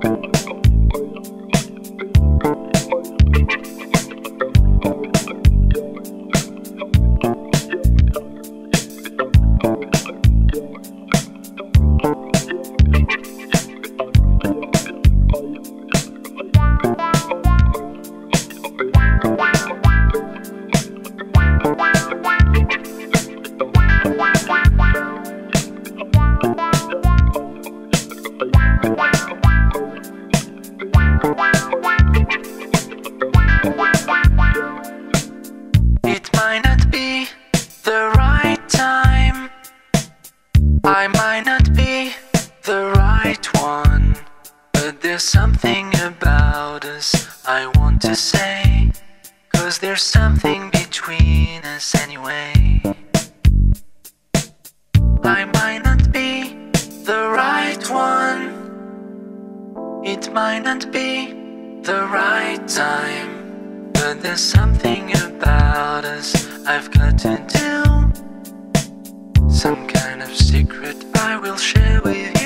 I might not be the right one, but there's something about us I want to say, 'cause there's something between us anyway. I might not be the right one, it might not be the right time, but there's something about us I've got to do. Some kind of secret I will share with you.